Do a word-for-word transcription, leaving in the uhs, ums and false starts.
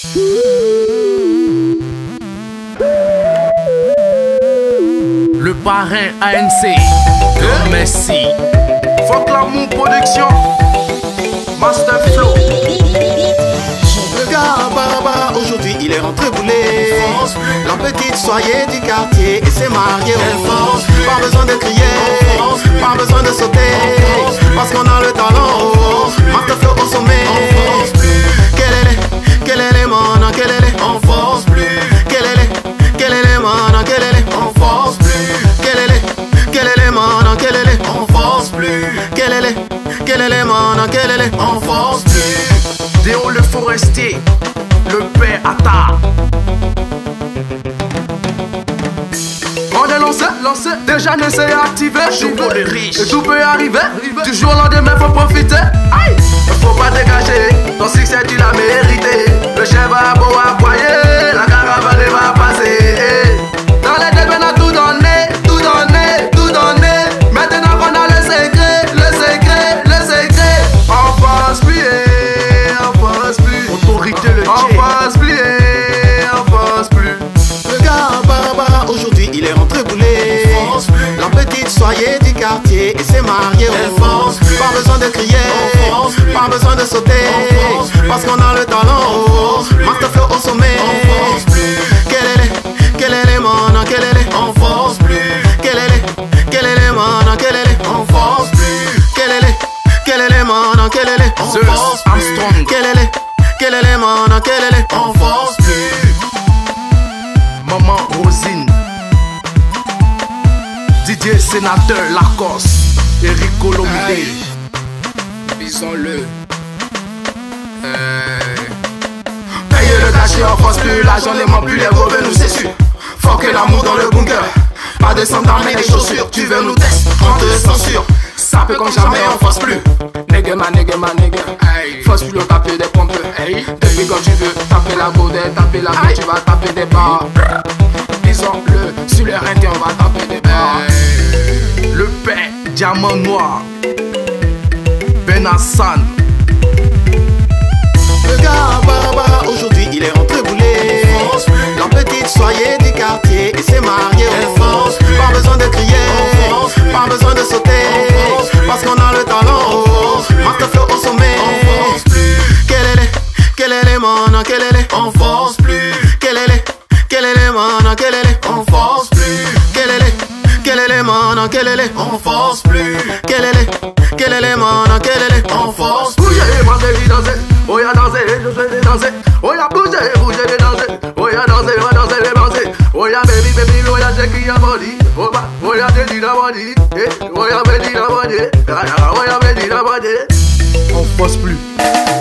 Le parrain A N C, euh? Messi. Fuck l'amour production, Master Flow. Le gars Baba, aujourd'hui il est rentré bouler. La petite soyez du quartier et s'est mariée. Pas besoin de crier, pas besoin de sauter, parce qu'on a le talent. Master Flow au sommet. Quel est les, quel est les manas, quel est les, on force plus. Quel est les, quel est les manas, quel est les, on force plus. Quel est les, quel est les manas, quel est les, on force plus. Quel est les, quel est les manas, quel est les, on force plus. Déo le forestier, le père Atta. On est lancé, lancé, déjà ne s'est activé. Joue pour les riches, et tout peut arriver. Du jour au lendemain, faut profiter. Aïe, faut pas dégager, ton succès tu l'as mérité. Le chef va beau aboyer, la caravane va passer. Dans les deux, on a tout donné, tout donné, tout donné. Maintenant qu'on a le secret, le secret, le secret. On passe plus, on passe plus. Autorité le on passe plus, on passe plus. Le gars Baba, aujourd'hui il est rentré bouler. La petite soyez du quartier et s'est mariée. Pas besoin de crier, pas besoin de sauter, parce qu'on a le talent. Master Flow au sommet. Quel est les, quel est les manas, quel est les, on force plus. Quel est les, quel est les manas, quel est les, on force plus. Quel est les, quel est les manas, quel est les, on force plus. Quel est les, quel est les manas, quel est les, on force plus. Maman Rosine, Didier Sénateur Lacoste, Eric Colomide. Disons-le. Euh... Payer le cachet en force plus, l'argent ne ment plus, les revenus c'est sûr. Faut que l'amour dans le bunker, pas de sang mais des chaussures. Tu veux nous tester, on te censure. Ça peut comme jamais, on force plus. Nègre ma nègre ma nègre, force plus le taper des pompes. Depuis quand tu veux taper la godette, taper la main, tu vas taper des barres. Disons-le, sur le rinté on va taper des barres. Le père, diamant noir, Ben Hassan. Le gars Baba, aujourd'hui il est rentré bouler. La petite soyez du quartier et s'est mariée. Pas besoin de crier, pas besoin de sauter, parce qu'on a le talent. Master Flow au sommet. Quel est les, quel est les manas, quel est les, on force plus. Quel est les, quel est les manas, quel est les, on force plus. Quel est les, quel est les manas, quel est les, on force plus. Quel est les, quel est les manas, quel est les, on force plus. Bougez, bandez, danser, oh y'a danser, je vais danser. Oh y'a bouger, bouger, danser. Oh y'a danser, va danser, les danser. Oh y'a baby, baby, oh y'a shake your body. Oh bah, oh y'a baby, la body. Oh y'a baby, la body. Oh y'a baby, la body. On force plus.